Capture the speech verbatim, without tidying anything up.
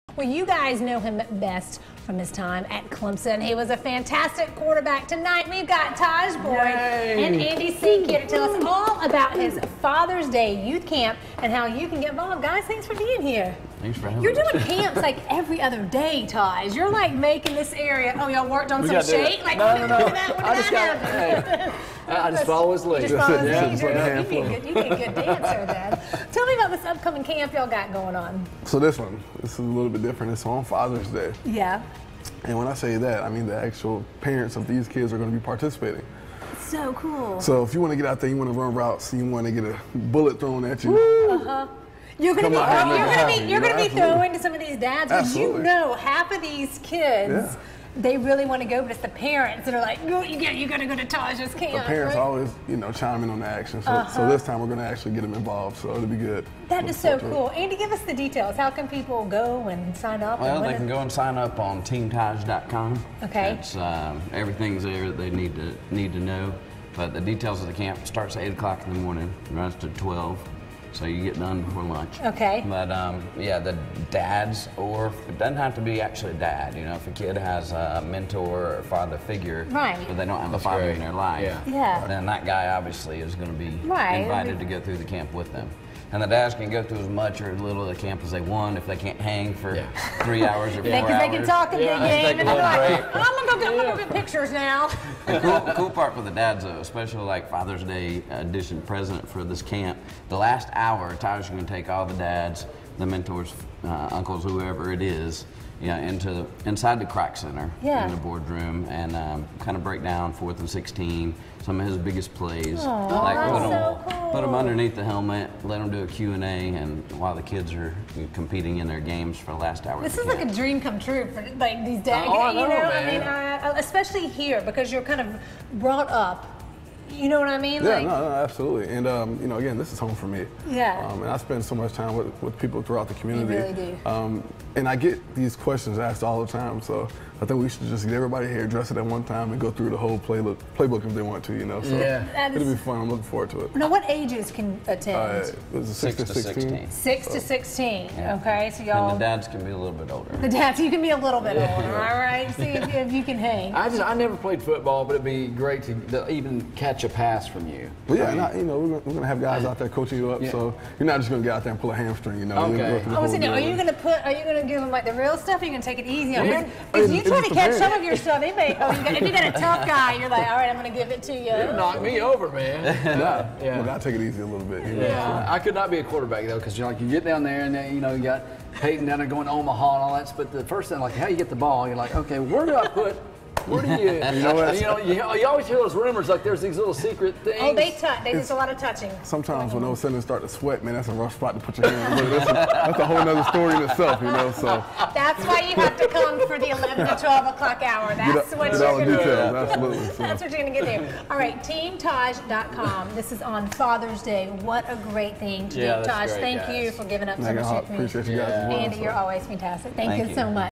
Well, you guys know him best from his time at Clemson. He was a fantastic quarterback. Tonight we've got Tajh Boyd Yay. and Andy Sink here to tell us all about his Father's Day youth camp and how you can get involved. Guys, thanks for being here. Thanks for having You're us. doing camps like every other day, Tajh. You're like making this area. Oh, y'all worked on We some gotta do it. shake? Like, No, no, no. when did that, when did I just that got- happen? hey, I just follow his lead. You just follow his Yeah, lead. just You're let the good. hand You'd be a good, you'd be a good dancer, Dad. Tell me about this upcoming camp y'all got going on. So this one, this is a little bit different. It's on Father's Day. Yeah. And when I say that, I mean the actual parents of these kids are going to be participating. So cool. So if you want to get out there, you want to run routes, you want to get a bullet thrown at you. Uh-huh. You're gonna Come be, out here and you're make it gonna happen, be, you you're know, gonna be absolutely. throwing to some of these dads, because you Absolutely. know half of these kids, Yeah. they really want to go, but it's the parents that are like, no, you got, you got to go to Taj's camp. The parents right? always, you know, chime in on the action. So, Uh-huh. so this time we're going to actually get them involved. So it'll be good. That Look is so forward to it. cool. Andy, give us the details. How can people go and sign up? Well, and they when can it- go and sign up on team taj dot com. Okay. It's um, everything's there that they need to need to know. But the details of the camp starts at eight o'clock in the morning, runs to twelve. So you get done before lunch. Okay. But um, yeah, the dads, or it doesn't have to be actually a dad. You know, if a kid has a mentor or father figure, Right. but they don't have That's a father great. in their life, Yeah. Yeah. then that guy obviously is going to be Right. invited to go through the camp with them. And the dads can go through as much or as little of the camp as they want if they can't hang for Yeah. three hours or four Because hours. they can talk a big Yeah, game, take and a they're little like, break. I'm gonna go get, I'm gonna go get pictures now. The cool, cool part for the dads, though, especially like Father's Day edition present for this camp, the last hour, Tyler's going to take all the dads, the mentors, uh, uncles, whoever it is, yeah, into the, inside the crack center Yeah. in the boardroom and um, kind of break down fourth and sixteen, some of his biggest plays. Aw, like that's put them, so cool. put them underneath the helmet, let them do a Q and A, and while the kids are competing in their games for the last hour. This of is the like a camp. dream come true for like these dads. Oh, I you know, know, man. I mean, uh, especially here because you're kind of brought up. You know what I mean? Yeah, like, no, no, absolutely. And, um, you know, again, this is home for me. Yeah. Um, and I spend so much time with, with people throughout the community. really do. Um, and I get these questions asked all the time. So I think we should just get everybody here, dress it at one time, and go through the whole playbook, playbook if they want to, you know. So Yeah. That it'll is- be fun. I'm looking forward to it. Now, what ages can attend? Uh, it was a six, Six to to sixteen. sixteen. Six to sixteen. Yeah. Okay, so And y'all. the dads can be a little bit older. The dads, you can be a little bit older, all right? See if, if you can hang. I just I never played football, but it'd be great to, to even catch a pass from you. But yeah, I mean, and I, you know, we're gonna, we're gonna have guys out there coaching you up, Yeah. so you're not just gonna get out there and pull a hamstring, you know. You're gonna Okay. go through the I was whole saying, are deal. you gonna put? Are you gonna give them like the real stuff? Or are you gonna take it easy on Yeah. them? If It- you it try just to catch depends. some of your stuff, they may. Oh, you got, if you got a tough guy, you're like, all right, I'm gonna give it to you. you knocked me over, man. Nah, Yeah. look, I'll take it easy a little bit. You know, Yeah, I could not be a quarterback though, because you're like you get down there and then you know you got Peyton down there going to Omaha and all that. But the first thing, like how you get the ball, you're like, okay, where do I put? Where do you? You know what? You know, you, you always hear those rumors like there's these little secret things. Oh, they touch. They just a lot of touching. Sometimes when those cylinders start to sweat, man, that's a rough spot to put your hand in. But that's, a, that's a whole other story in itself, you know. So That's why you have to come for the eleven to twelve o'clock hour. That's get, what get you're all the gonna details, do. absolutely. So. That's what you're gonna get there. All right, team taj dot com. This is on Father's Day. What a great thing to Yeah, do, that's Taj. great, Thank guys. you for giving up so Man, much I to your community. appreciate you guys as well. Andy, so. you're always fantastic. Thank, Thank you you. so much.